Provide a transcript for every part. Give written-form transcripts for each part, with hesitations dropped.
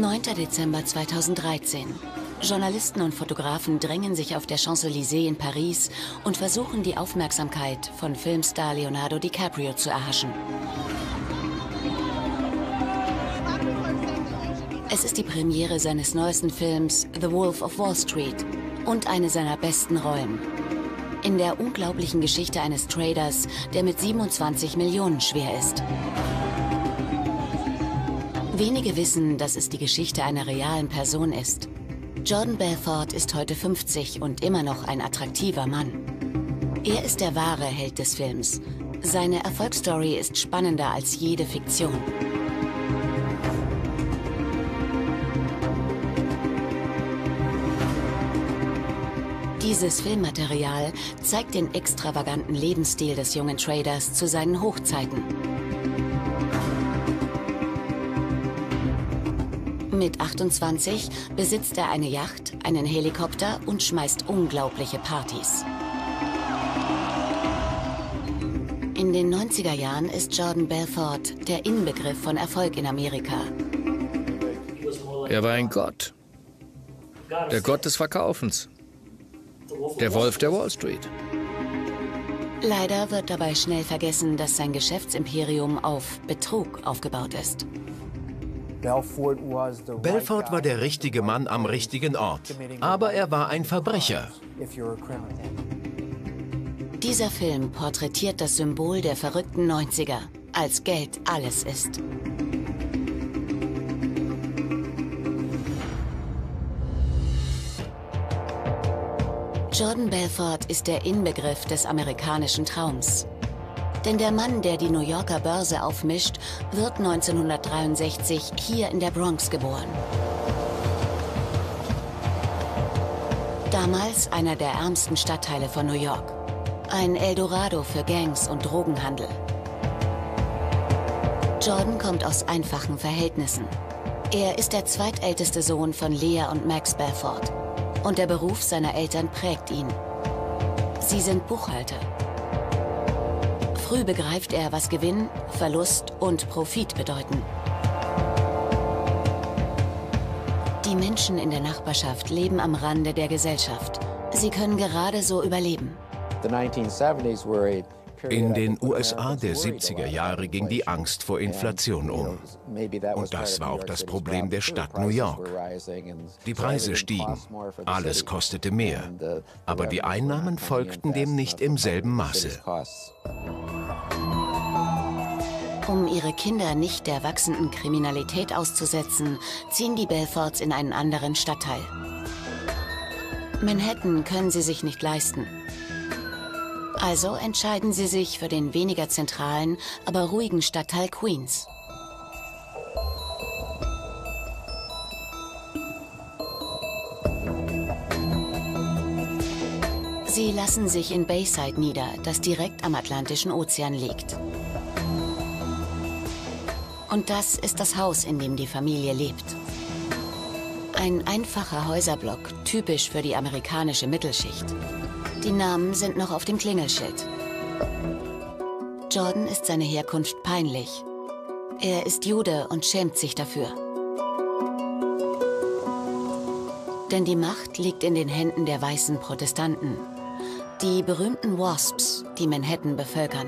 9. Dezember 2013. Journalisten und Fotografen drängen sich auf der Champs-Élysées in Paris und versuchen, die Aufmerksamkeit von Filmstar Leonardo DiCaprio zu erhaschen. Es ist die Premiere seines neuesten Films The Wolf of Wall Street und eine seiner besten Rollen. In der unglaublichen Geschichte eines Traders, der mit 27 Millionen schwer ist. Wenige wissen, dass es die Geschichte einer realen Person ist. Jordan Belfort ist heute 50 und immer noch ein attraktiver Mann. Er ist der wahre Held des Films. Seine Erfolgsstory ist spannender als jede Fiktion. Dieses Filmmaterial zeigt den extravaganten Lebensstil des jungen Traders zu seinen Hochzeiten. Mit 28 besitzt er eine Yacht, einen Helikopter und schmeißt unglaubliche Partys. In den 90er Jahren ist Jordan Belfort der Inbegriff von Erfolg in Amerika. Er war ein Gott. Der Gott des Verkaufens. Der Wolf der Wall Street. Leider wird dabei schnell vergessen, dass sein Geschäftsimperium auf Betrug aufgebaut ist. Belfort war der richtige Mann am richtigen Ort, aber er war ein Verbrecher. Dieser Film porträtiert das Symbol der verrückten 90er, als Geld alles ist. Jordan Belfort ist der Inbegriff des amerikanischen Traums. Denn der Mann, der die New Yorker Börse aufmischt, wird 1963 hier in der Bronx geboren. Damals einer der ärmsten Stadtteile von New York. Ein Eldorado für Gangs und Drogenhandel. Jordan kommt aus einfachen Verhältnissen. Er ist der zweitälteste Sohn von Lea und Max Belfort. Und der Beruf seiner Eltern prägt ihn. Sie sind Buchhalter. Früh begreift er, was Gewinn, Verlust und Profit bedeuten. Die Menschen in der Nachbarschaft leben am Rande der Gesellschaft. Sie können gerade so überleben. In den USA der 70er Jahre ging die Angst vor Inflation um. Und das war auch das Problem der Stadt New York. Die Preise stiegen, alles kostete mehr, aber die Einnahmen folgten dem nicht im selben Maße. Um ihre Kinder nicht der wachsenden Kriminalität auszusetzen, ziehen die Belforts in einen anderen Stadtteil. Manhattan können sie sich nicht leisten. Also entscheiden sie sich für den weniger zentralen, aber ruhigen Stadtteil Queens. Sie lassen sich in Bayside nieder, das direkt am Atlantischen Ozean liegt. Und das ist das Haus, in dem die Familie lebt. Ein einfacher Häuserblock, typisch für die amerikanische Mittelschicht. Die Namen sind noch auf dem Klingelschild. Jordan ist seine Herkunft peinlich. Er ist Jude und schämt sich dafür. Denn die Macht liegt in den Händen der weißen Protestanten. Die berühmten Wasps, die Manhattan bevölkern.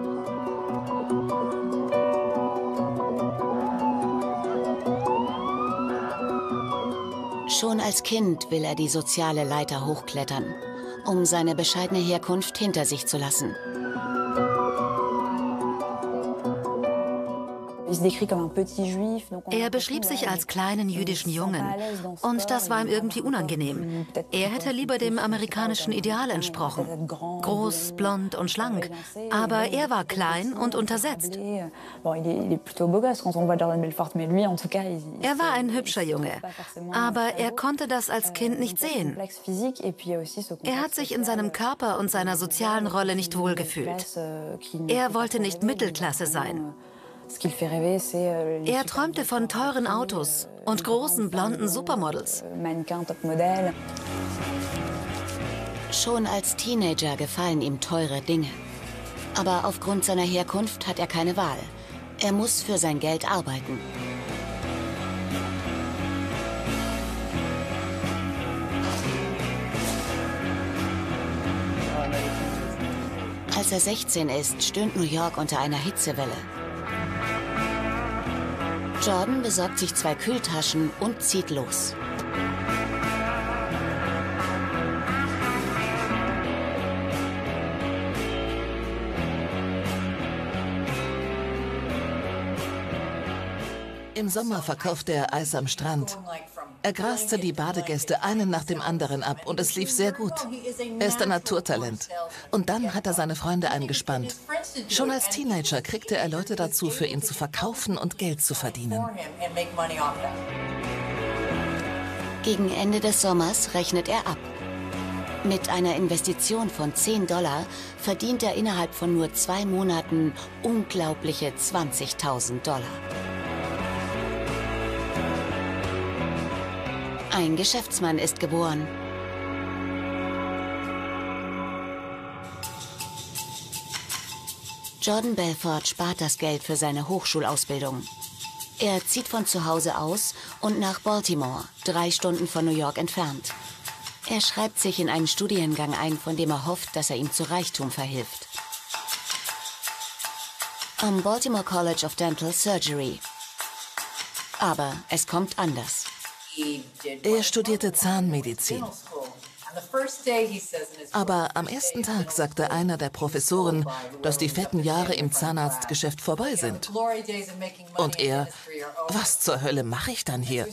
Schon als Kind will er die soziale Leiter hochklettern, um seine bescheidene Herkunft hinter sich zu lassen. Er beschrieb sich als kleinen jüdischen Jungen und das war ihm irgendwie unangenehm. Er hätte lieber dem amerikanischen Ideal entsprochen. Groß, blond und schlank. Aber er war klein und untersetzt. Er war ein hübscher Junge, aber er konnte das als Kind nicht sehen. Er hat sich in seinem Körper und seiner sozialen Rolle nicht wohlgefühlt. Er wollte nicht Mittelklasse sein. Er träumte von teuren Autos und großen blonden Supermodels. Schon als Teenager gefallen ihm teure Dinge. Aber aufgrund seiner Herkunft hat er keine Wahl. Er muss für sein Geld arbeiten. Als er 16 ist, stöhnt New York unter einer Hitzewelle. Jordan besorgt sich 2 Kühltaschen und zieht los. Im Sommer verkaufte er Eis am Strand. Er graste die Badegäste einen nach dem anderen ab und es lief sehr gut. Er ist ein Naturtalent. Und dann hat er seine Freunde eingespannt. Schon als Teenager kriegte er Leute dazu, für ihn zu verkaufen und Geld zu verdienen. Gegen Ende des Sommers rechnet er ab. Mit einer Investition von $10 verdient er innerhalb von nur 2 Monaten unglaubliche $20.000. Ein Geschäftsmann ist geboren. Jordan Belfort spart das Geld für seine Hochschulausbildung. Er zieht von zu Hause aus und nach Baltimore, 3 Stunden von New York entfernt. Er schreibt sich in einen Studiengang ein, von dem er hofft, dass er ihm zu Reichtum verhilft. Am Baltimore College of Dental Surgery. Aber es kommt anders. Er studierte Zahnmedizin. Aber am ersten Tag sagte einer der Professoren, dass die fetten Jahre im Zahnarztgeschäft vorbei sind. Und er, was zur Hölle mache ich dann hier?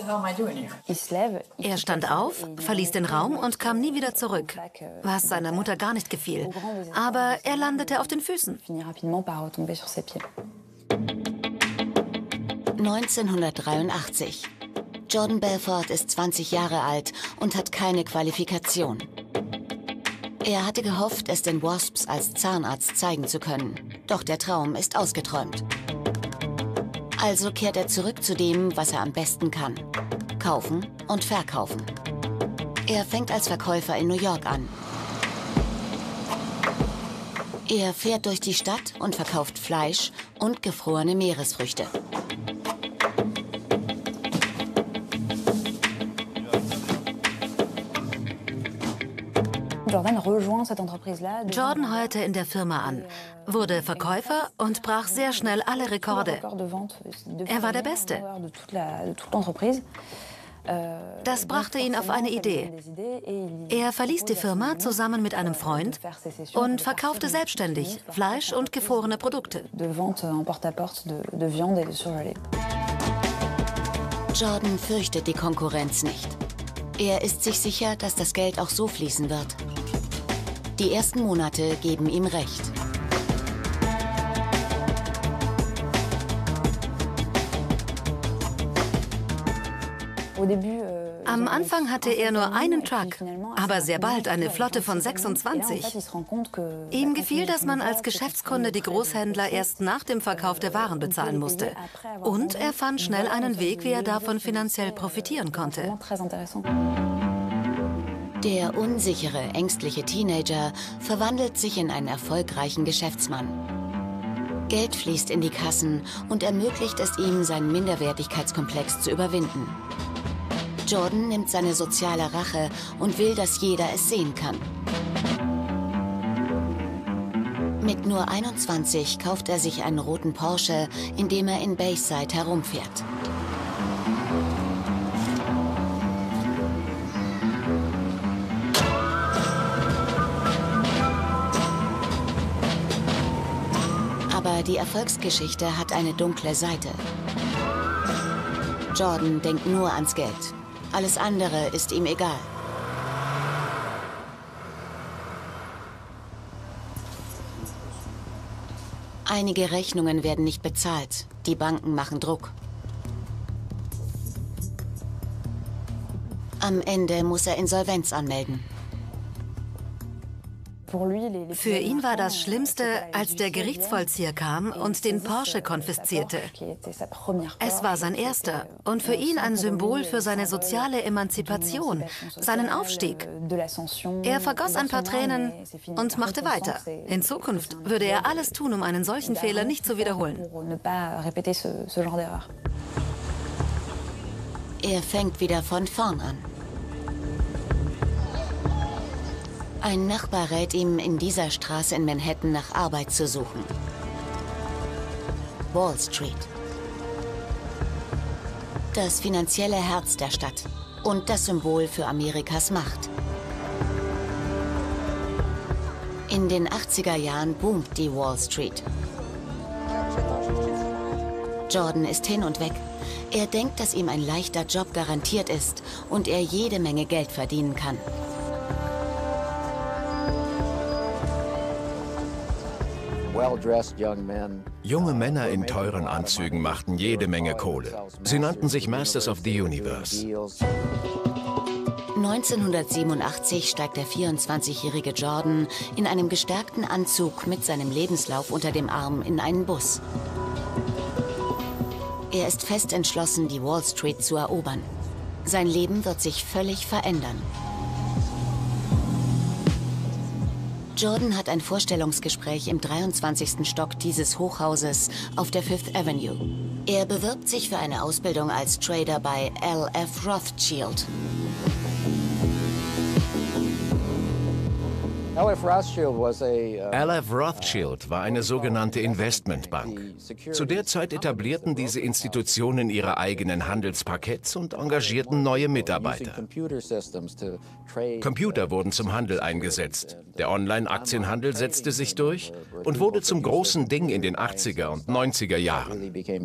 Er stand auf, verließ den Raum und kam nie wieder zurück, was seiner Mutter gar nicht gefiel. Aber er landete auf den Füßen. 1983. Jordan Belfort ist 20 Jahre alt und hat keine Qualifikation. Er hatte gehofft, es den Wasps als Zahnarzt zeigen zu können. Doch der Traum ist ausgeträumt. Also kehrt er zurück zu dem, was er am besten kann: kaufen und verkaufen. Er fängt als Verkäufer in New York an. Er fährt durch die Stadt und verkauft Fleisch und gefrorene Meeresfrüchte. Jordan heuerte in der Firma an, wurde Verkäufer und brach sehr schnell alle Rekorde. Er war der Beste. Das brachte ihn auf eine Idee. Er verließ die Firma zusammen mit einem Freund und verkaufte selbstständig Fleisch und gefrorene Produkte. Jordan fürchtet die Konkurrenz nicht. Er ist sich sicher, dass das Geld auch so fließen wird. Die ersten Monate geben ihm recht. Am Anfang hatte er nur einen Truck, aber sehr bald eine Flotte von 26. Ihm gefiel, dass man als Geschäftskunde die Großhändler erst nach dem Verkauf der Waren bezahlen musste. Und er fand schnell einen Weg, wie er davon finanziell profitieren konnte. Der unsichere, ängstliche Teenager verwandelt sich in einen erfolgreichen Geschäftsmann. Geld fließt in die Kassen und ermöglicht es ihm, seinen Minderwertigkeitskomplex zu überwinden. Jordan nimmt seine soziale Rache und will, dass jeder es sehen kann. Mit nur 21 kauft er sich einen roten Porsche, in dem er in Bayside herumfährt. Aber die Erfolgsgeschichte hat eine dunkle Seite. Jordan denkt nur ans Geld. Alles andere ist ihm egal. Einige Rechnungen werden nicht bezahlt. Die Banken machen Druck. Am Ende muss er Insolvenz anmelden. Für ihn war das Schlimmste, als der Gerichtsvollzieher kam und den Porsche konfiszierte. Es war sein erster und für ihn ein Symbol für seine soziale Emanzipation, seinen Aufstieg. Er vergoss ein paar Tränen und machte weiter. In Zukunft würde er alles tun, um einen solchen Fehler nicht zu wiederholen. Er fängt wieder von vorn an. Ein Nachbar rät ihm, in dieser Straße in Manhattan nach Arbeit zu suchen. Wall Street. Das finanzielle Herz der Stadt und das Symbol für Amerikas Macht. In den 80er Jahren boomt die Wall Street. Jordan ist hin und weg. Er denkt, dass ihm ein leichter Job garantiert ist und er jede Menge Geld verdienen kann. Junge Männer in teuren Anzügen machten jede Menge Kohle. Sie nannten sich Masters of the Universe. 1987 steigt der 24-jährige Jordan in einem gestärkten Anzug mit seinem Lebenslauf unter dem Arm in einen Bus. Er ist fest entschlossen, die Wall Street zu erobern. Sein Leben wird sich völlig verändern. Jordan hat ein Vorstellungsgespräch im 23. Stock dieses Hochhauses auf der Fifth Avenue. Er bewirbt sich für eine Ausbildung als Trader bei L.F. Rothschild. L.F. Rothschild war eine sogenannte Investmentbank. Zu der Zeit etablierten diese Institutionen ihre eigenen Handelsparketts und engagierten neue Mitarbeiter. Computer wurden zum Handel eingesetzt. Der Online-Aktienhandel setzte sich durch und wurde zum großen Ding in den 80er und 90er Jahren.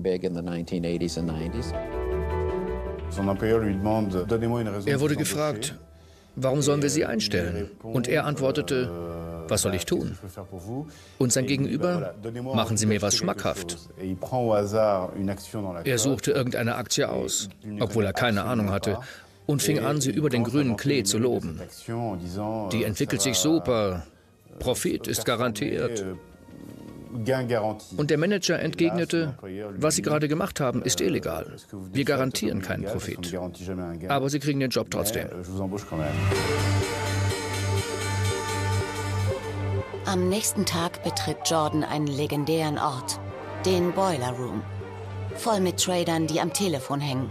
Er wurde gefragt, warum sollen wir Sie einstellen? Und er antwortete, was soll ich tun? Und sein Gegenüber, machen Sie mir was schmackhaft. Er suchte irgendeine Aktie aus, obwohl er keine Ahnung hatte, und fing an, sie über den grünen Klee zu loben. Die entwickelt sich super, Profit ist garantiert. Und der Manager entgegnete, was Sie gerade gemacht haben, ist illegal. Wir garantieren keinen Profit. Aber Sie kriegen den Job trotzdem. Am nächsten Tag betritt Jordan einen legendären Ort, den Boiler Room. Voll mit Tradern, die am Telefon hängen.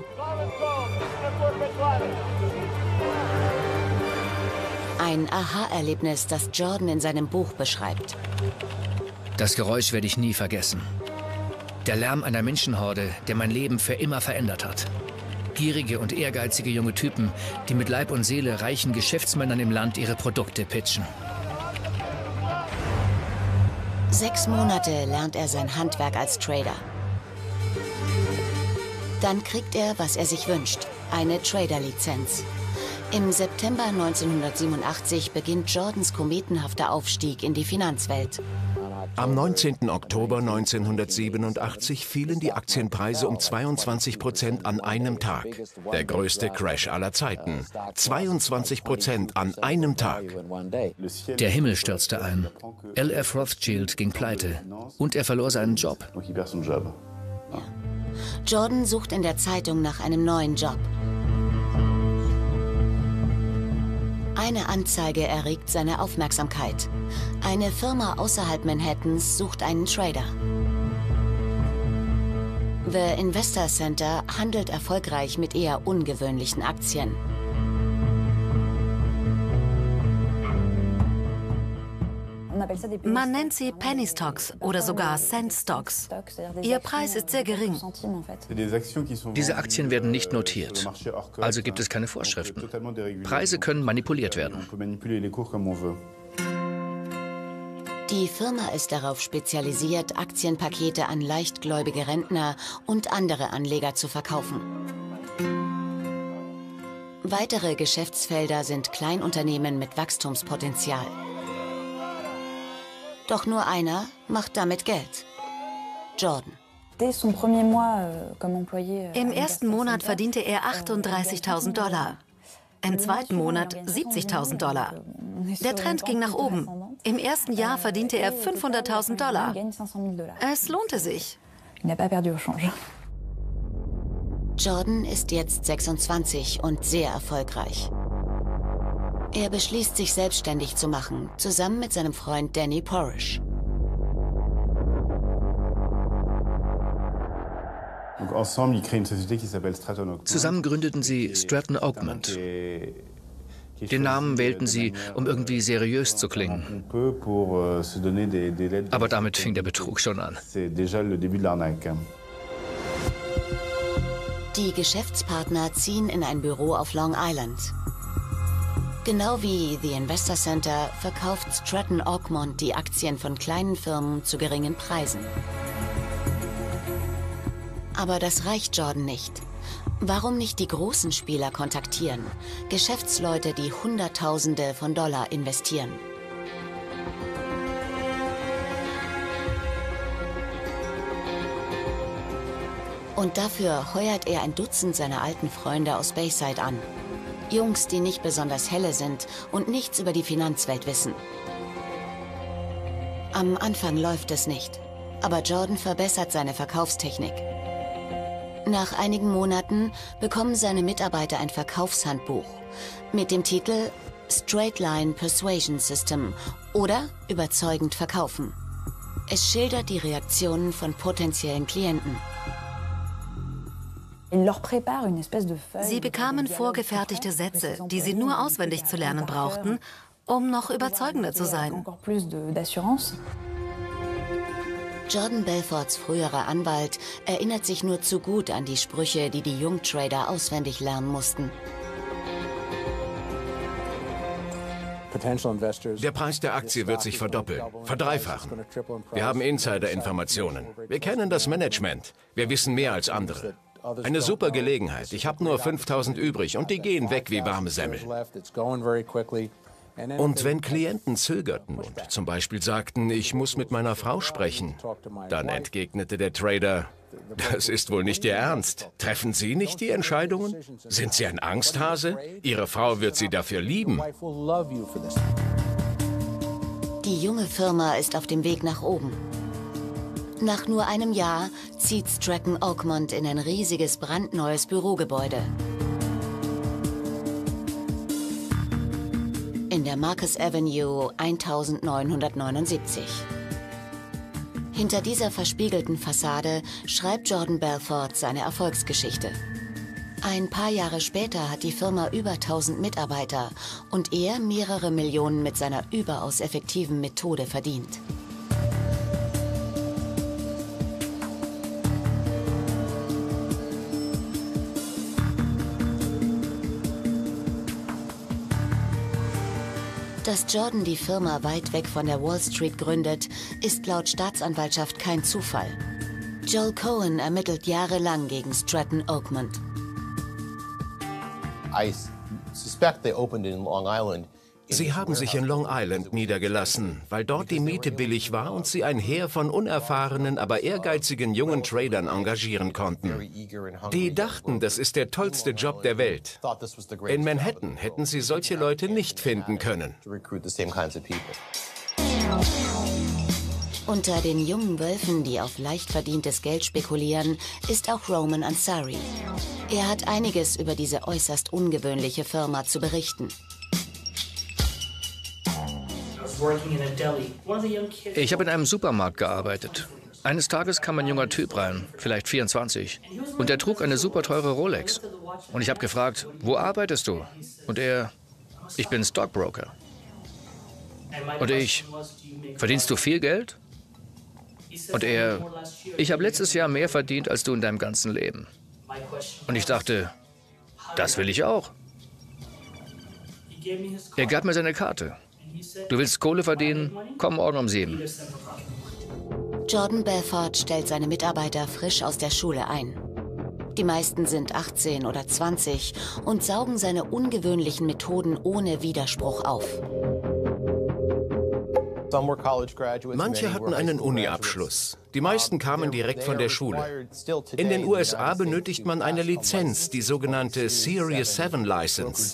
Ein Aha-Erlebnis, das Jordan in seinem Buch beschreibt. Das Geräusch werde ich nie vergessen. Der Lärm einer Menschenhorde, der mein Leben für immer verändert hat. Gierige und ehrgeizige junge Typen, die mit Leib und Seele reichen Geschäftsmännern im Land ihre Produkte pitchen. 6 Monate lernt er sein Handwerk als Trader. Dann kriegt er, was er sich wünscht, eine Trader-Lizenz. Im September 1987 beginnt Jordans kometenhafter Aufstieg in die Finanzwelt. Am 19. Oktober 1987 fielen die Aktienpreise um 22% an einem Tag. Der größte Crash aller Zeiten. 22% an einem Tag. Der Himmel stürzte ein. L.F. Rothschild ging pleite und er verlor seinen Job. Jordan sucht in der Zeitung nach einem neuen Job. Eine Anzeige erregt seine Aufmerksamkeit. Eine Firma außerhalb Manhattans sucht einen Trader. The Investor Center handelt erfolgreich mit eher ungewöhnlichen Aktien. Man nennt sie Penny Stocks oder sogar Cent Stocks. Ihr Preis ist sehr gering. Diese Aktien werden nicht notiert, also gibt es keine Vorschriften. Preise können manipuliert werden. Die Firma ist darauf spezialisiert, Aktienpakete an leichtgläubige Rentner und andere Anleger zu verkaufen. Weitere Geschäftsfelder sind Kleinunternehmen mit Wachstumspotenzial. Doch nur einer macht damit Geld: Jordan. Im ersten Monat verdiente er $38.000. Im zweiten Monat $70.000. Der Trend ging nach oben. Im ersten Jahr verdiente er $500.000. Es lohnte sich. Jordan ist jetzt 26 und sehr erfolgreich. Er beschließt, sich selbstständig zu machen, zusammen mit seinem Freund Danny Porrish. Zusammen gründeten sie Stratton Oakmont. Den Namen wählten sie, um irgendwie seriös zu klingen. Aber damit fing der Betrug schon an. Die Geschäftspartner ziehen in ein Büro auf Long Island. Genau wie The Investor Center verkauft Stratton Oakmont die Aktien von kleinen Firmen zu geringen Preisen. Aber das reicht Jordan nicht. Warum nicht die großen Spieler kontaktieren? Geschäftsleute, die Hunderttausende von Dollar investieren. Und dafür heuert er ein Dutzend seiner alten Freunde aus Bayside an. Jungs, die nicht besonders helle sind und nichts über die Finanzwelt wissen. Am Anfang läuft es nicht, aber Jordan verbessert seine Verkaufstechnik. Nach einigen Monaten bekommen seine Mitarbeiter ein Verkaufshandbuch mit dem Titel Straight Line Persuasion System oder Überzeugend verkaufen. Es schildert die Reaktionen von potenziellen Klienten. Sie bekamen vorgefertigte Sätze, die sie nur auswendig zu lernen brauchten, um noch überzeugender zu sein. Jordan Belforts früherer Anwalt erinnert sich nur zu gut an die Sprüche, die die Jungtrader auswendig lernen mussten. Der Preis der Aktie wird sich verdoppeln, verdreifachen. Wir haben Insider-Informationen. Wir kennen das Management. Wir wissen mehr als andere. Eine super Gelegenheit. Ich habe nur 5.000 übrig und die gehen weg wie warme Semmel. Und wenn Klienten zögerten und zum Beispiel sagten, ich muss mit meiner Frau sprechen, dann entgegnete der Trader, das ist wohl nicht Ihr Ernst. Treffen Sie nicht die Entscheidungen? Sind Sie ein Angsthase? Ihre Frau wird Sie dafür lieben. Die junge Firma ist auf dem Weg nach oben. Nach nur einem Jahr zieht Stratton Oakmont in ein riesiges, brandneues Bürogebäude. In der Marcus Avenue 1979. Hinter dieser verspiegelten Fassade schreibt Jordan Belfort seine Erfolgsgeschichte. Ein paar Jahre später hat die Firma über 1000 Mitarbeiter und er mehrere Millionen mit seiner überaus effektiven Methode verdient. Dass Jordan die Firma weit weg von der Wall Street gründet, ist laut Staatsanwaltschaft kein Zufall. Joel Cohen ermittelt jahrelang gegen Stratton Oakmont. Sie haben sich in Long Island niedergelassen, weil dort die Miete billig war und sie ein Heer von unerfahrenen, aber ehrgeizigen jungen Tradern engagieren konnten. Die dachten, das ist der tollste Job der Welt. In Manhattan hätten sie solche Leute nicht finden können. Unter den jungen Wölfen, die auf leicht verdientes Geld spekulieren, ist auch Roman Ansari. Er hat einiges über diese äußerst ungewöhnliche Firma zu berichten. Ich habe in einem Supermarkt gearbeitet. Eines Tages kam ein junger Typ rein, vielleicht 24, und er trug eine super teure Rolex. Und ich habe gefragt, wo arbeitest du? Und er, ich bin Stockbroker. Und ich, verdienst du viel Geld? Und er, ich habe letztes Jahr mehr verdient als du in deinem ganzen Leben. Und ich dachte, das will ich auch. Er gab mir seine Karte. Du willst Kohle verdienen? Komm morgen um 7. Jordan Belfort stellt seine Mitarbeiter frisch aus der Schule ein. Die meisten sind 18 oder 20 und saugen seine ungewöhnlichen Methoden ohne Widerspruch auf. Manche hatten einen Uni-Abschluss. Die meisten kamen direkt von der Schule. In den USA benötigt man eine Lizenz, die sogenannte Series 7 License.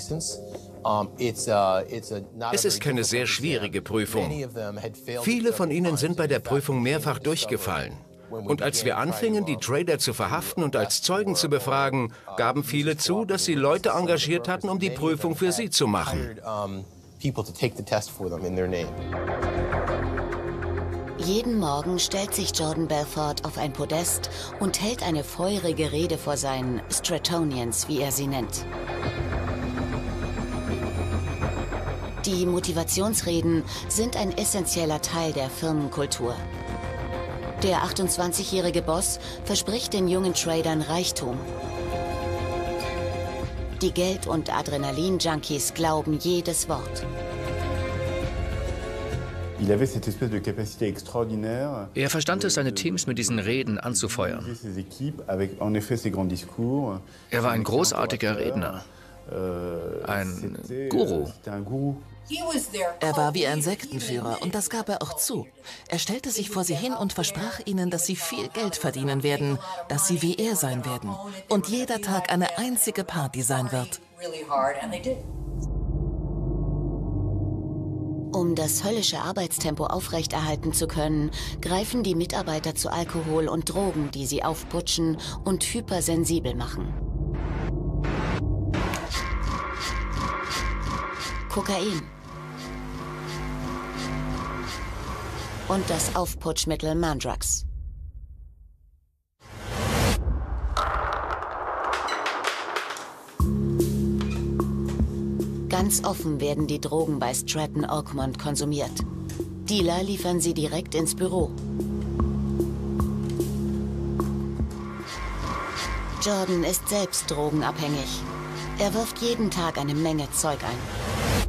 Es ist keine sehr schwierige Prüfung. Viele von ihnen sind bei der Prüfung mehrfach durchgefallen. Und als wir anfingen, die Trader zu verhaften und als Zeugen zu befragen, gaben viele zu, dass sie Leute engagiert hatten, um die Prüfung für sie zu machen. Jeden Morgen stellt sich Jordan Belfort auf ein Podest und hält eine feurige Rede vor seinen Strattonians, wie er sie nennt. Die Motivationsreden sind ein essentieller Teil der Firmenkultur. Der 28-jährige Boss verspricht den jungen Tradern Reichtum. Die Geld- und Adrenalin-Junkies glauben jedes Wort. Er verstand es, seine Teams mit diesen Reden anzufeuern. Er war ein großartiger Redner, ein Guru. Er war wie ein Sektenführer und das gab er auch zu. Er stellte sich vor sie hin und versprach ihnen, dass sie viel Geld verdienen werden, dass sie wie er sein werden und jeder Tag eine einzige Party sein wird. Um das höllische Arbeitstempo aufrechterhalten zu können, greifen die Mitarbeiter zu Alkohol und Drogen, die sie aufputschen und hypersensibel machen. Kokain. Und das Aufputschmittel Mandrax. Ganz offen werden die Drogen bei Stratton Oakmont konsumiert. Dealer liefern sie direkt ins Büro. Jordan ist selbst drogenabhängig. Er wirft jeden Tag eine Menge Zeug ein.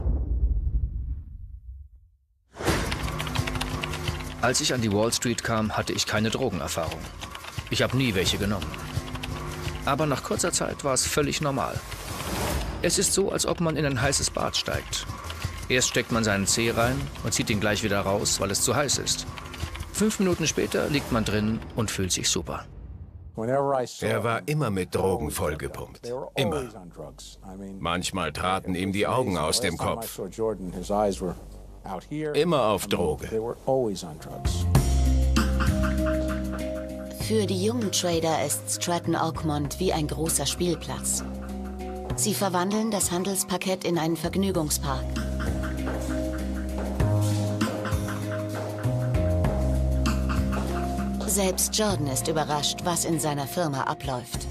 Als ich an die Wall Street kam, hatte ich keine Drogenerfahrung. Ich habe nie welche genommen. Aber nach kurzer Zeit war es völlig normal. Es ist so, als ob man in ein heißes Bad steigt. Erst steckt man seinen Zeh rein und zieht ihn gleich wieder raus, weil es zu heiß ist. 5 Minuten später liegt man drin und fühlt sich super. Er war immer mit Drogen vollgepumpt. Immer. Manchmal traten ihm die Augen aus dem Kopf. Immer auf Droge. Für die jungen Trader ist Stratton Oakmont wie ein großer Spielplatz. Sie verwandeln das Handelsparkett in einen Vergnügungspark. Selbst Jordan ist überrascht, was in seiner Firma abläuft.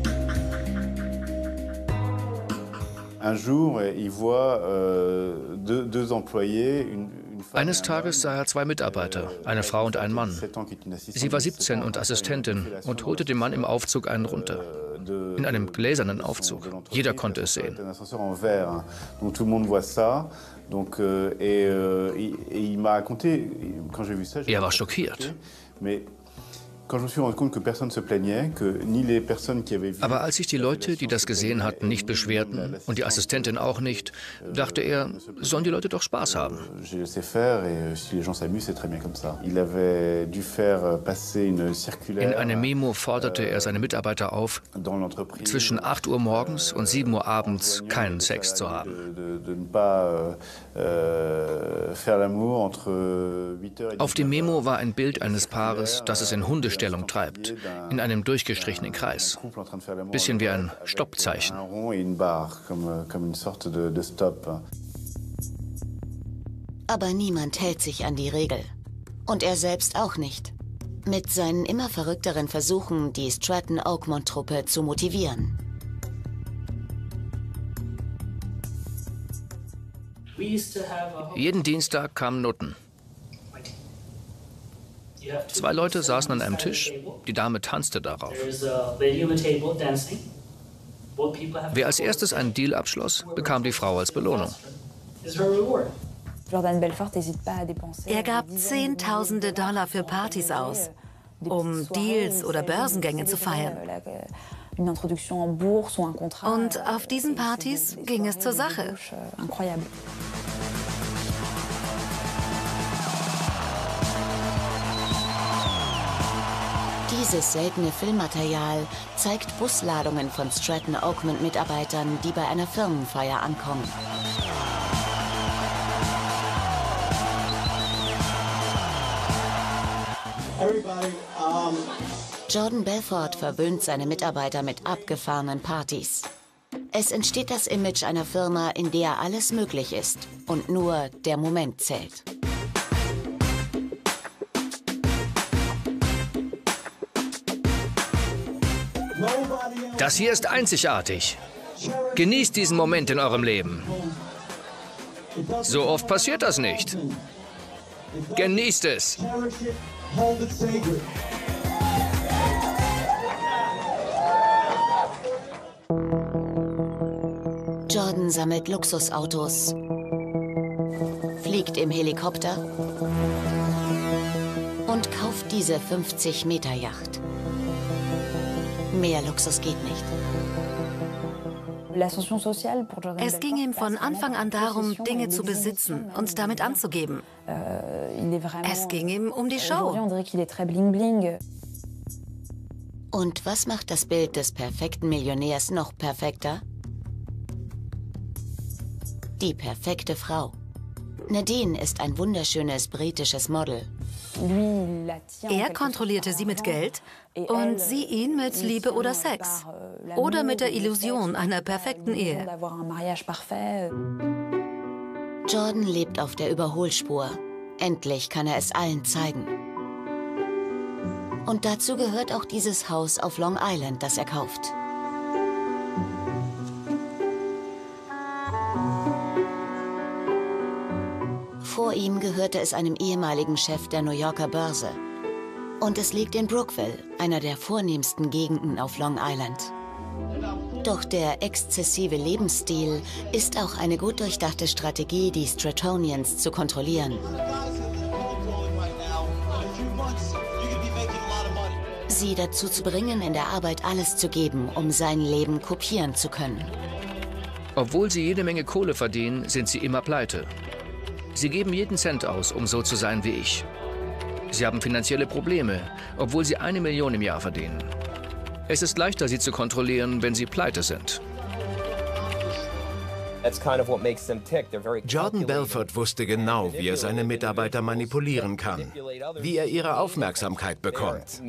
Eines Tages sah er 2 Mitarbeiter, eine Frau und einen Mann. Sie war 17 und Assistentin und holte dem Mann im Aufzug einen runter. In einem gläsernen Aufzug. Jeder konnte es sehen. Er war schockiert. Aber als sich die Leute, die das gesehen hatten, nicht beschwerten und die Assistentin auch nicht, dachte er, sollen die Leute doch Spaß haben. In einem Memo forderte er seine Mitarbeiter auf, zwischen 8 Uhr morgens und 7 Uhr abends keinen Sex zu haben. Auf dem Memo war ein Bild eines Paares, das es in Hundestellung treibt, in einem durchgestrichenen Kreis. Bisschen wie ein Stoppzeichen. Aber niemand hält sich an die Regel. Und er selbst auch nicht. Mit seinen immer verrückteren Versuchen, die Stratton Oakmont-Truppe zu motivieren. Jeden Dienstag kamen Nutten. 2 Leute saßen an einem Tisch, die Dame tanzte darauf. Wer als erstes einen Deal abschloss, bekam die Frau als Belohnung. Er gab Zehntausende Dollar für Partys aus, um Deals oder Börsengänge zu feiern. Und auf diesen Partys ging es zur Sache. Dieses seltene Filmmaterial zeigt Busladungen von Stratton Oakmont-Mitarbeitern, die bei einer Firmenfeier ankommen. Jordan Belfort verwöhnt seine Mitarbeiter mit abgefahrenen Partys. Es entsteht das Image einer Firma, in der alles möglich ist und nur der Moment zählt. Das hier ist einzigartig. Genießt diesen Moment in eurem Leben. So oft passiert das nicht. Genießt es! Jordan sammelt Luxusautos, fliegt im Helikopter und kauft diese 50-Meter-Yacht. Mehr Luxus geht nicht. Es ging ihm von Anfang an darum, Dinge zu besitzen und damit anzugeben. Es ging ihm um die Show. Und was macht das Bild des perfekten Millionärs noch perfekter? Die perfekte Frau. Nadine ist ein wunderschönes britisches Model. Er kontrollierte sie mit Geld und sie ihn mit Liebe oder Sex. Oder mit der Illusion einer perfekten Ehe. Jordan lebt auf der Überholspur. Endlich kann er es allen zeigen. Und dazu gehört auch dieses Haus auf Long Island, das er kauft. Vor ihm gehörte es einem ehemaligen Chef der New Yorker Börse. Und es liegt in Brookville, einer der vornehmsten Gegenden auf Long Island. Doch der exzessive Lebensstil ist auch eine gut durchdachte Strategie, die Stratonians zu kontrollieren. Sie dazu zu bringen, in der Arbeit alles zu geben, um sein Leben kopieren zu können. Obwohl sie jede Menge Kohle verdienen, sind sie immer pleite. Sie geben jeden Cent aus, um so zu sein wie ich. Sie haben finanzielle Probleme, obwohl sie 1 Million im Jahr verdienen. Es ist leichter, sie zu kontrollieren, wenn sie pleite sind. Jordan Belfort wusste genau, wie er seine Mitarbeiter manipulieren kann, wie er ihre Aufmerksamkeit bekommt.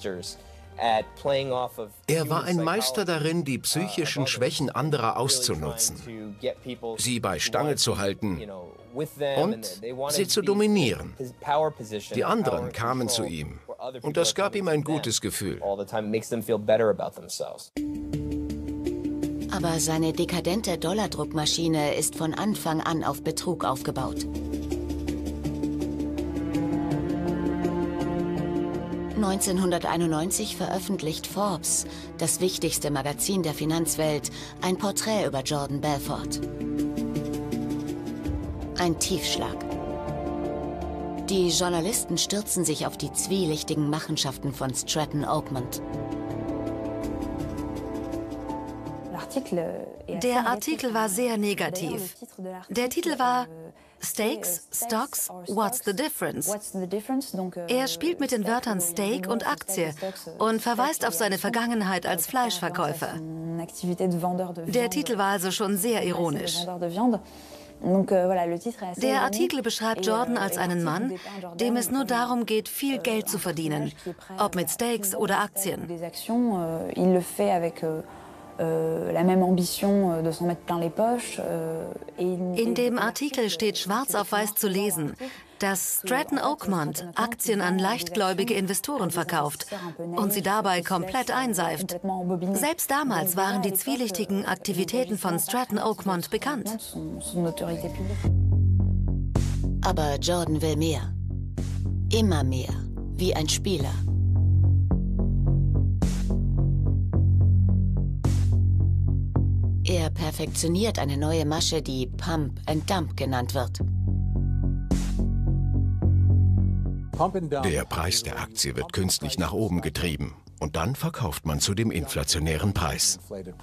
Er war ein Meister darin, die psychischen Schwächen anderer auszunutzen, sie bei Stange zu halten und sie zu dominieren. Die anderen kamen zu ihm und das gab ihm ein gutes Gefühl. Aber seine dekadente Dollardruckmaschine ist von Anfang an auf Betrug aufgebaut. 1991 veröffentlicht Forbes, das wichtigste Magazin der Finanzwelt, ein Porträt über Jordan Belfort. Ein Tiefschlag. Die Journalisten stürzen sich auf die zwielichtigen Machenschaften von Stratton Oakmont. Der Artikel war sehr negativ. Der Titel war Steaks, Stocks, What's the Difference? Er spielt mit den Wörtern Steak und Aktie und verweist auf seine Vergangenheit als Fleischverkäufer. Der Titel war also schon sehr ironisch. Der Artikel beschreibt Jordan als einen Mann, dem es nur darum geht, viel Geld zu verdienen, ob mit Steaks oder Aktien. In dem Artikel steht schwarz auf weiß zu lesen, dass Stratton Oakmont Aktien an leichtgläubige Investoren verkauft und sie dabei komplett einseift. Selbst damals waren die zwielichtigen Aktivitäten von Stratton Oakmont bekannt. Aber Jordan will mehr. Immer mehr. Wie ein Spieler. Er perfektioniert eine neue Masche, die Pump and Dump genannt wird. Der Preis der Aktie wird künstlich nach oben getrieben und dann verkauft man zu dem inflationären Preis.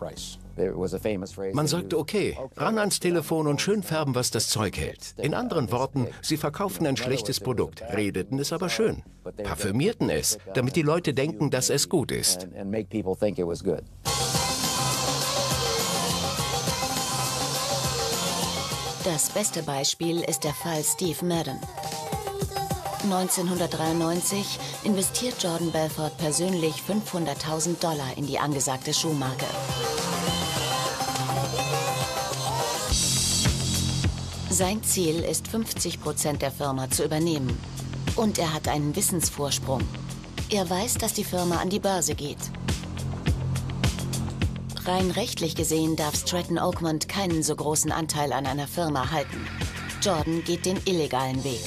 Man sagte, okay, ran ans Telefon und schön färben, was das Zeug hält. In anderen Worten, sie verkauften ein schlechtes Produkt, redeten es aber schön, parfümierten es, damit die Leute denken, dass es gut ist. Das beste Beispiel ist der Fall Steve Madden. 1993 investiert Jordan Belfort persönlich $500.000 in die angesagte Schuhmarke. Sein Ziel ist, 50% der Firma zu übernehmen. Und er hat einen Wissensvorsprung. Er weiß, dass die Firma an die Börse geht. Rein rechtlich gesehen darf Stratton Oakmont keinen so großen Anteil an einer Firma halten. Jordan geht den illegalen Weg.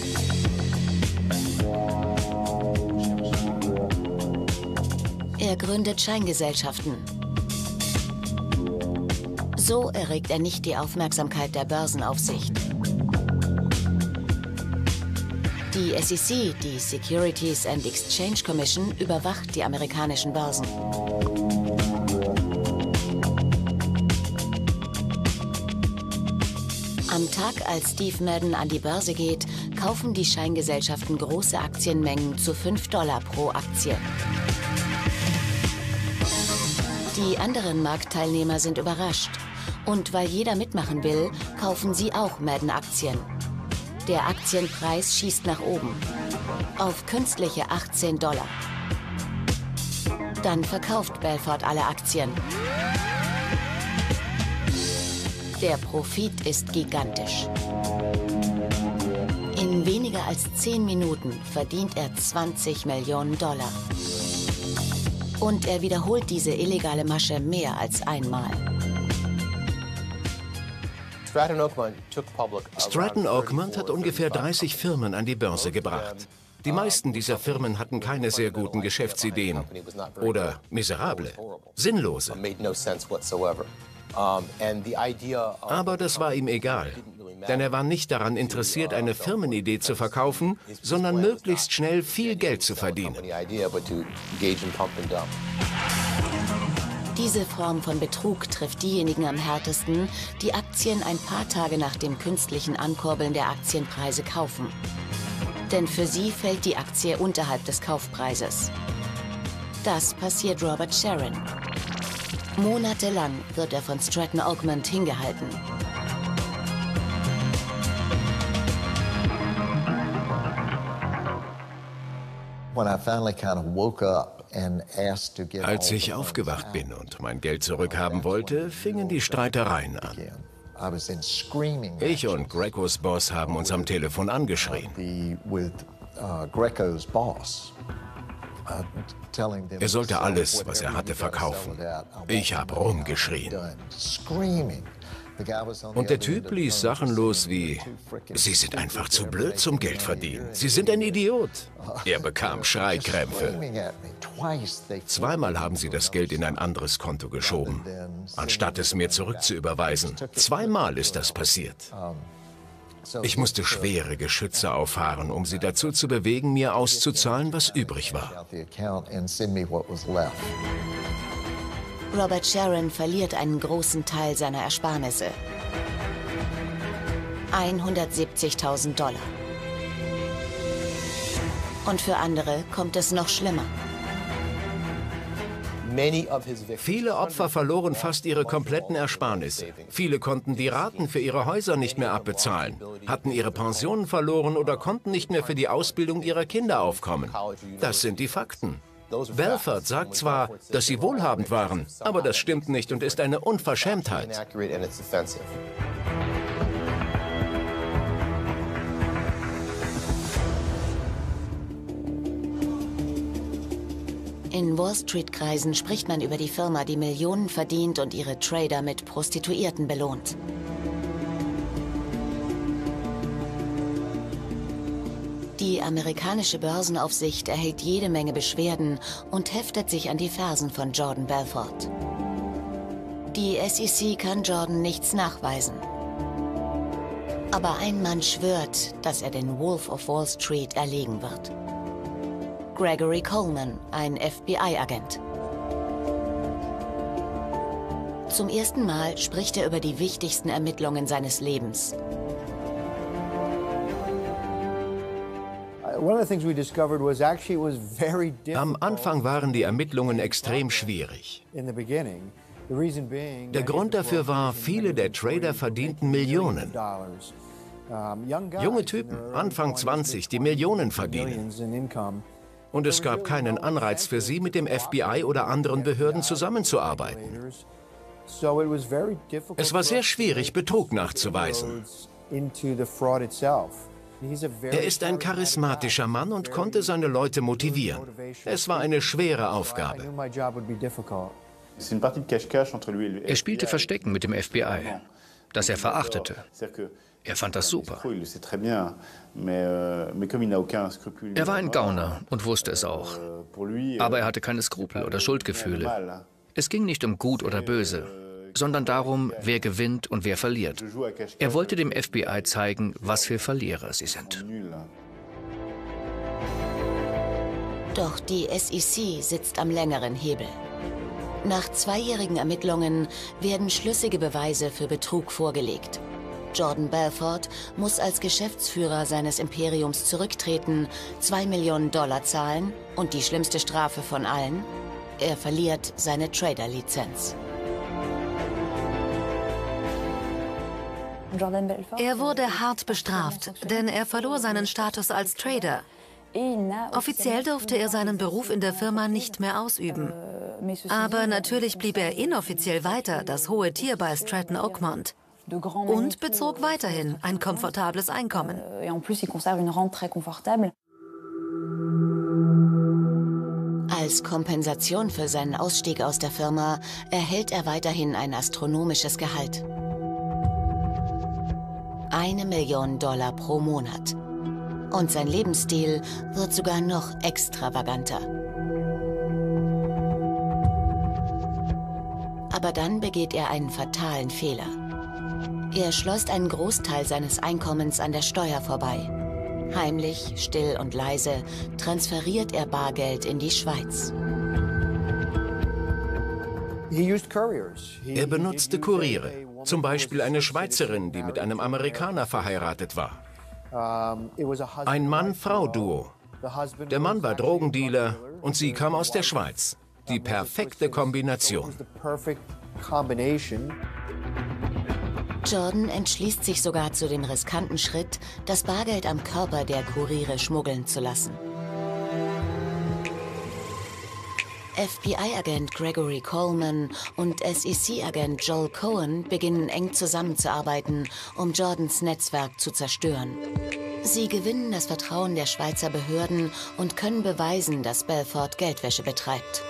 Er gründet Scheingesellschaften. So erregt er nicht die Aufmerksamkeit der Börsenaufsicht. Die SEC, die Securities and Exchange Commission, überwacht die amerikanischen Börsen. Am Tag, als Steve Madden an die Börse geht, kaufen die Scheingesellschaften große Aktienmengen zu $5 pro Aktie. Die anderen Marktteilnehmer sind überrascht. Und weil jeder mitmachen will, kaufen sie auch Madden-Aktien. Der Aktienpreis schießt nach oben. Auf künstliche $18. Dann verkauft Belfort alle Aktien. Der Profit ist gigantisch. In weniger als 10 Minuten verdient er $20 Millionen. Und er wiederholt diese illegale Masche mehr als einmal. Stratton Oakmont hat ungefähr 30 Firmen an die Börse gebracht. Die meisten dieser Firmen hatten keine sehr guten Geschäftsideen oder miserable, sinnlose. Aber das war ihm egal, denn er war nicht daran interessiert, eine Firmenidee zu verkaufen, sondern möglichst schnell viel Geld zu verdienen. Diese Form von Betrug trifft diejenigen am härtesten, die Aktien ein paar Tage nach dem künstlichen Ankurbeln der Aktienpreise kaufen. Denn für sie fällt die Aktie unterhalb des Kaufpreises. Das passiert Robert Sharon. Monatelang wird er von Stratton Oakmont hingehalten. Als ich aufgewacht bin und mein Geld zurückhaben wollte, fingen die Streitereien an. Ich und Grecos Boss haben uns am Telefon angeschrien. Er sollte alles, was er hatte, verkaufen. Ich habe rumgeschrien. Und der Typ ließ Sachen los wie: Sie sind einfach zu blöd zum Geld verdienen. Sie sind ein Idiot. Er bekam Schreikrämpfe. Zweimal haben sie das Geld in ein anderes Konto geschoben, anstatt es mir zurückzuüberweisen. Zweimal ist das passiert. Ich musste schwere Geschütze auffahren, um sie dazu zu bewegen, mir auszuzahlen, was übrig war. Robert Sharon verliert einen großen Teil seiner Ersparnisse. $170.000. Und für andere kommt es noch schlimmer. Viele Opfer verloren fast ihre kompletten Ersparnisse. Viele konnten die Raten für ihre Häuser nicht mehr abbezahlen, hatten ihre Pensionen verloren oder konnten nicht mehr für die Ausbildung ihrer Kinder aufkommen. Das sind die Fakten. Belfort sagt zwar, dass sie wohlhabend waren, aber das stimmt nicht und ist eine Unverschämtheit. In Wall-Street-Kreisen spricht man über die Firma, die Millionen verdient und ihre Trader mit Prostituierten belohnt. Die amerikanische Börsenaufsicht erhält jede Menge Beschwerden und heftet sich an die Fersen von Jordan Belfort. Die SEC kann Jordan nichts nachweisen. Aber ein Mann schwört, dass er den Wolf of Wall Street erlegen wird. Gregory Coleman, ein FBI-Agent. Zum ersten Mal spricht er über die wichtigsten Ermittlungen seines Lebens. Am Anfang waren die Ermittlungen extrem schwierig. Der Grund dafür war, viele der Trader verdienten Millionen. Junge Typen, Anfang 20, die Millionen verdienen. Und es gab keinen Anreiz für sie, mit dem FBI oder anderen Behörden zusammenzuarbeiten. Es war sehr schwierig, Betrug nachzuweisen. Er ist ein charismatischer Mann und konnte seine Leute motivieren. Es war eine schwere Aufgabe. Er spielte Verstecken mit dem FBI, das er verachtete. Er fand das super. Er war ein Gauner und wusste es auch. Aber er hatte keine Skrupel oder Schuldgefühle. Es ging nicht um gut oder böse, sondern darum, wer gewinnt und wer verliert. Er wollte dem FBI zeigen, was für Verlierer sie sind. Doch die SEC sitzt am längeren Hebel. Nach 2-jährigen Ermittlungen werden schlüssige Beweise für Betrug vorgelegt. Jordan Belfort muss als Geschäftsführer seines Imperiums zurücktreten, $2 Millionen zahlen und die schlimmste Strafe von allen: er verliert seine Trader-Lizenz. Er wurde hart bestraft, denn er verlor seinen Status als Trader. Offiziell durfte er seinen Beruf in der Firma nicht mehr ausüben. Aber natürlich blieb er inoffiziell weiter das hohe Tier bei Stratton Oakmont und bezog weiterhin ein komfortables Einkommen. Als Kompensation für seinen Ausstieg aus der Firma erhält er weiterhin ein astronomisches Gehalt. $1 Million pro Monat. Und sein Lebensstil wird sogar noch extravaganter. Aber dann begeht er einen fatalen Fehler. Er schleust einen Großteil seines Einkommens an der Steuer vorbei. Heimlich, still und leise transferiert er Bargeld in die Schweiz. Er benutzte Kuriere, zum Beispiel eine Schweizerin, die mit einem Amerikaner verheiratet war. Ein Mann-Frau-Duo. Der Mann war Drogendealer und sie kam aus der Schweiz. Die perfekte Kombination. Jordan entschließt sich sogar zu dem riskanten Schritt, das Bargeld am Körper der Kuriere schmuggeln zu lassen. FBI-Agent Gregory Coleman und SEC-Agent Joel Cohen beginnen eng zusammenzuarbeiten, um Jordans Netzwerk zu zerstören. Sie gewinnen das Vertrauen der Schweizer Behörden und können beweisen, dass Belfort Geldwäsche betreibt.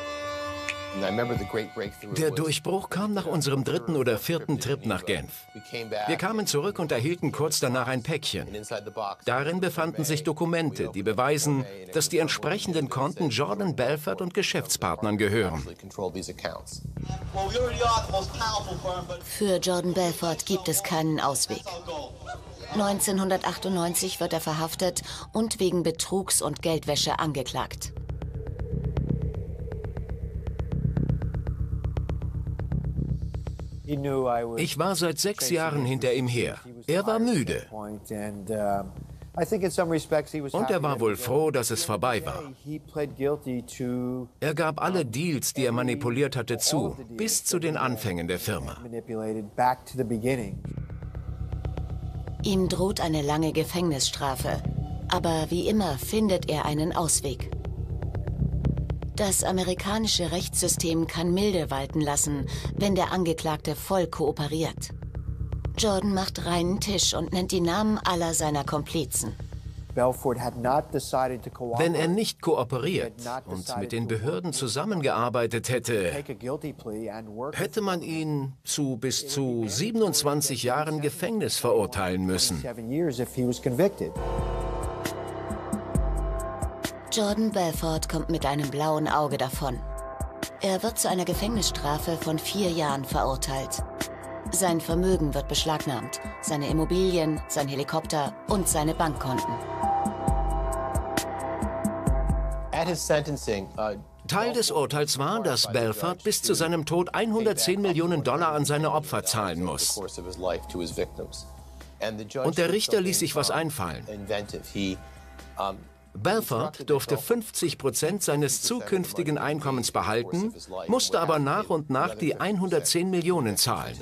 Der Durchbruch kam nach unserem 3. oder 4. Trip nach Genf. Wir kamen zurück und erhielten kurz danach ein Päckchen. Darin befanden sich Dokumente, die beweisen, dass die entsprechenden Konten Jordan Belfort und Geschäftspartnern gehören. Für Jordan Belfort gibt es keinen Ausweg. 1998 wird er verhaftet und wegen Betrugs und Geldwäsche angeklagt. Ich war seit 6 Jahren hinter ihm her. Er war müde. Und er war wohl froh, dass es vorbei war. Er gab alle Deals, die er manipuliert hatte, zu, bis zu den Anfängen der Firma. Ihm droht eine lange Gefängnisstrafe. Aber wie immer findet er einen Ausweg. Das amerikanische Rechtssystem kann Milde walten lassen, wenn der Angeklagte voll kooperiert. Jordan macht reinen Tisch und nennt die Namen aller seiner Komplizen. Wenn er nicht kooperiert und mit den Behörden zusammengearbeitet hätte, hätte man ihn zu bis zu 27 Jahren Gefängnis verurteilen müssen. Jordan Belfort kommt mit einem blauen Auge davon. Er wird zu einer Gefängnisstrafe von 4 Jahren verurteilt. Sein Vermögen wird beschlagnahmt, seine Immobilien, sein Helikopter und seine Bankkonten. Teil des Urteils war, dass Belfort bis zu seinem Tod $110 Millionen an seine Opfer zahlen muss. Und der Richter ließ sich was einfallen. Belfort durfte 50% seines zukünftigen Einkommens behalten, musste aber nach und nach die 110 Millionen zahlen.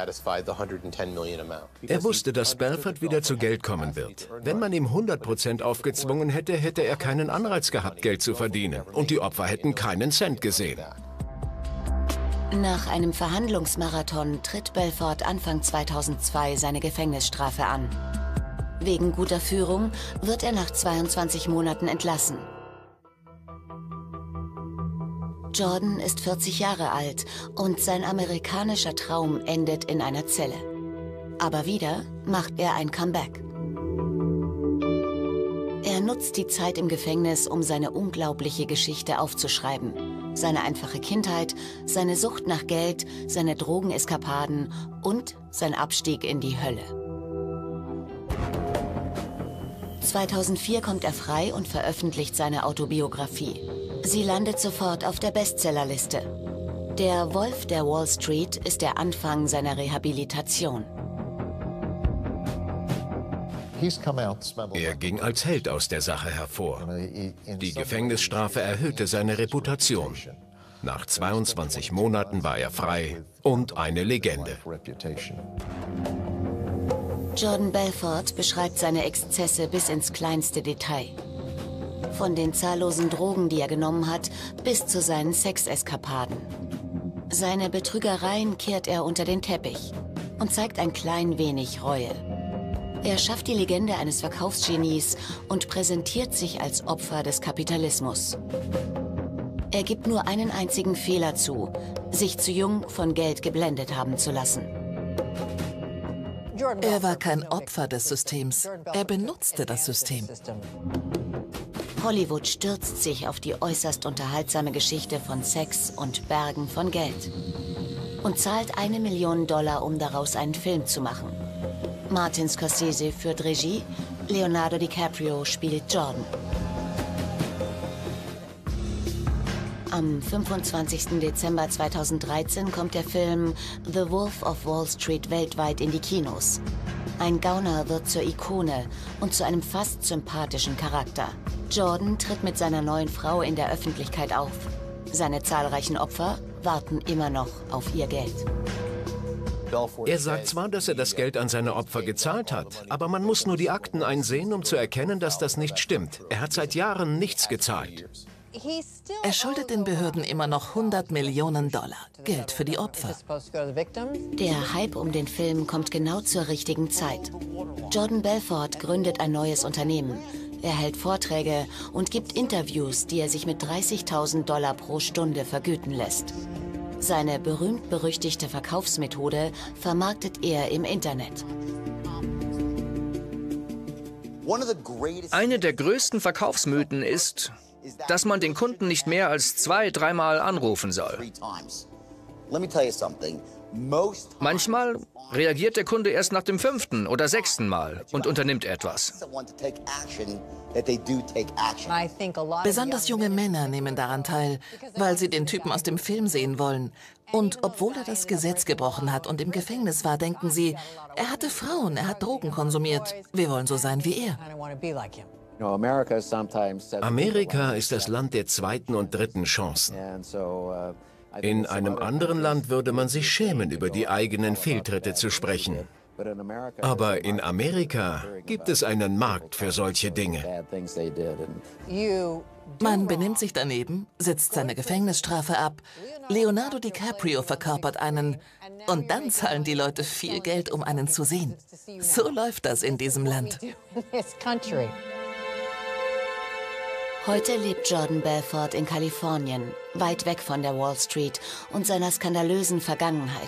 Er wusste, dass Belfort wieder zu Geld kommen wird. Wenn man ihm 100% aufgezwungen hätte, hätte er keinen Anreiz gehabt, Geld zu verdienen. Und die Opfer hätten keinen Cent gesehen. Nach einem Verhandlungsmarathon tritt Belfort Anfang 2002 seine Gefängnisstrafe an. Wegen guter Führung wird er nach 22 Monaten entlassen. Jordan ist 40 Jahre alt und sein amerikanischer Traum endet in einer Zelle. Aber wieder macht er ein Comeback. Er nutzt die Zeit im Gefängnis, um seine unglaubliche Geschichte aufzuschreiben. Seine einfache Kindheit, seine Sucht nach Geld, seine Drogeneskapaden und sein Abstieg in die Hölle. 2004 kommt er frei und veröffentlicht seine Autobiografie. Sie landet sofort auf der Bestsellerliste. Der Wolf der Wall Street ist der Anfang seiner Rehabilitation. Er ging als Held aus der Sache hervor. Die Gefängnisstrafe erhöhte seine Reputation. Nach 22 Monaten war er frei und eine Legende. Jordan Belfort beschreibt seine Exzesse bis ins kleinste Detail. Von den zahllosen Drogen, die er genommen hat, bis zu seinen Sexeskapaden. Seine Betrügereien kehrt er unter den Teppich und zeigt ein klein wenig Reue. Er schafft die Legende eines Verkaufsgenies und präsentiert sich als Opfer des Kapitalismus. Er gibt nur einen einzigen Fehler zu, sich zu jung von Geld geblendet haben zu lassen. Er war kein Opfer des Systems, er benutzte das System. Hollywood stürzt sich auf die äußerst unterhaltsame Geschichte von Sex und Bergen von Geld und zahlt $1 Million, um daraus einen Film zu machen. Martin Scorsese führt Regie, Leonardo DiCaprio spielt Jordan. Am 25. Dezember 2013 kommt der Film The Wolf of Wall Street weltweit in die Kinos. Ein Gauner wird zur Ikone und zu einem fast sympathischen Charakter. Jordan tritt mit seiner neuen Frau in der Öffentlichkeit auf. Seine zahlreichen Opfer warten immer noch auf ihr Geld. Er sagt zwar, dass er das Geld an seine Opfer gezahlt hat, aber man muss nur die Akten einsehen, um zu erkennen, dass das nicht stimmt. Er hat seit Jahren nichts gezahlt. Er schuldet den Behörden immer noch $100 Millionen, Geld für die Opfer. Der Hype um den Film kommt genau zur richtigen Zeit. Jordan Belfort gründet ein neues Unternehmen. Er hält Vorträge und gibt Interviews, die er sich mit $30.000 pro Stunde vergüten lässt. Seine berühmt-berüchtigte Verkaufsmethode vermarktet er im Internet. Eine der größten Verkaufsmythen ist, dass man den Kunden nicht mehr als 2-3 Mal anrufen soll. Manchmal reagiert der Kunde erst nach dem 5. oder 6. Mal und unternimmt etwas. Besonders junge Männer nehmen daran teil, weil sie den Typen aus dem Film sehen wollen. Und obwohl er das Gesetz gebrochen hat und im Gefängnis war, denken sie, er hatte Frauen, er hat Drogen konsumiert. Wir wollen so sein wie er. Amerika ist das Land der zweiten und dritten Chancen. In einem anderen Land würde man sich schämen, über die eigenen Fehltritte zu sprechen. Aber in Amerika gibt es einen Markt für solche Dinge. Man benimmt sich daneben, sitzt seine Gefängnisstrafe ab. Leonardo DiCaprio verkörpert einen. Und dann zahlen die Leute viel Geld, um einen zu sehen. So läuft das in diesem Land. Heute lebt Jordan Belfort in Kalifornien, weit weg von der Wall Street und seiner skandalösen Vergangenheit.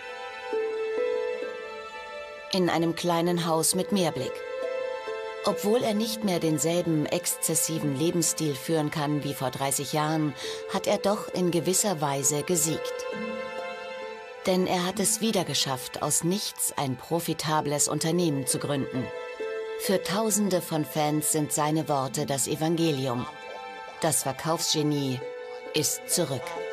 In einem kleinen Haus mit Meerblick. Obwohl er nicht mehr denselben exzessiven Lebensstil führen kann wie vor 30 Jahren, hat er doch in gewisser Weise gesiegt. Denn er hat es wieder geschafft, aus nichts ein profitables Unternehmen zu gründen. Für Tausende von Fans sind seine Worte das Evangelium. Das Verkaufsgenie ist zurück.